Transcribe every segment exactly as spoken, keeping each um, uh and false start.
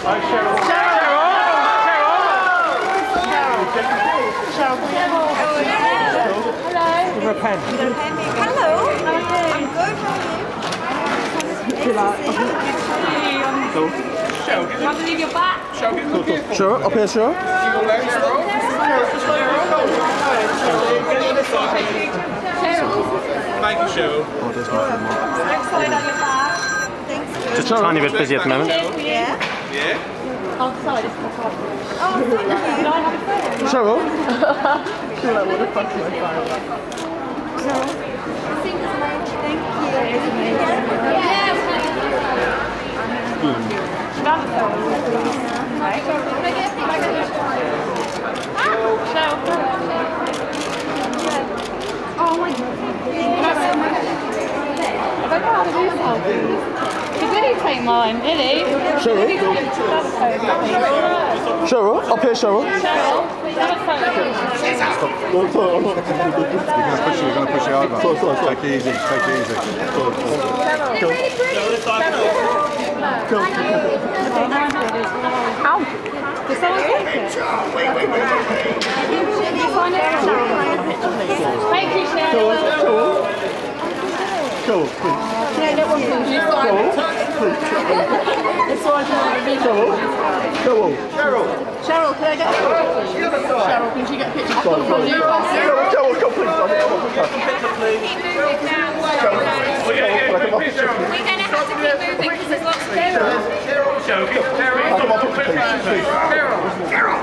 Hi, Cheryl. Cheryl! Cheryl! Cheryl! Hello. Give her a pen. Hello. I'm good. How are you? Cool. Cheryl, I believe you're back. Cheryl, up here, Cheryl. Thank you, Cheryl. Oh, there's nothing more. Excited that you're back. Thanks. Just a tiny bit busy at the moment. Yeah. Yeah? Oh, sorry, this is my card. Oh, thank you. Did I have a phone? Cheryl? She's like, what the fuck is my phone? Cheryl. Thank you. Oh my god. I don't know how to do selfies. He didn't take mine, did he? Cheryl? Cheryl? Up here, Cheryl. Cheryl? No, sorry, I'm not. You're going to push it, you're going to push it over. Sorry, sorry, sorry. Take it easy, take it easy. Sorry, sorry. Cool. Cool. Ow! Did someone take it? Thank you, Cheryl. Cool. Cool. Can I get one, please? It's all right. Cheryl. Cheryl. Cheryl. Cheryl, can I get a picture? Cheryl, can you get a picture? Sorry, sorry. Cheryl, Cheryl, come please. Come please. We're going to have to keep moving because there's lots of people. Cheryl, Cheryl, Come on, please. Cheryl, Cheryl.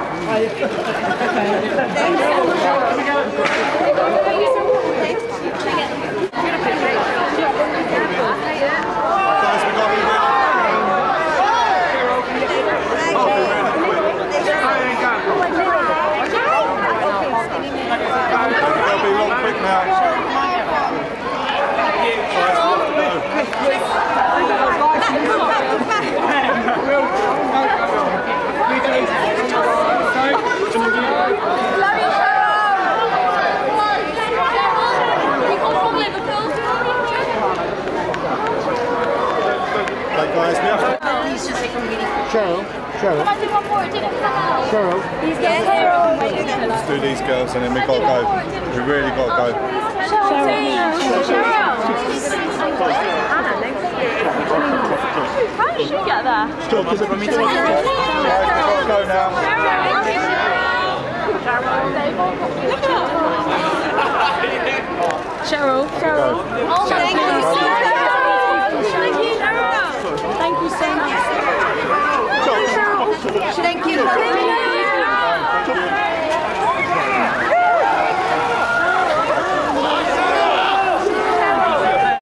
Cheryl, Cheryl. Cheryl. Let's do these girls and then we've got to go. We really got to go. How did you get there? Stop, because I'm Guys, we've got to go now. Cheryl, Cheryl. Oh, thank you so much. Thank you so much. Thank you.